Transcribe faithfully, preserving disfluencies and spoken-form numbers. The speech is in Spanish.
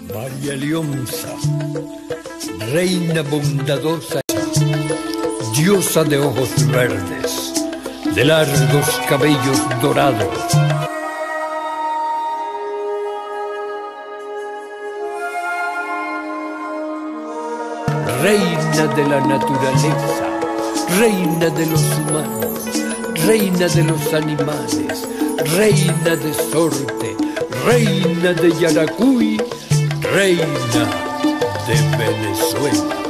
María Leonza, reina bondadosa, diosa de ojos verdes, de largos cabellos dorados. Reina de la naturaleza, reina de los humanos, reina de los animales, reina de Sorte, reina de Yaracuy, reina de Venezuela.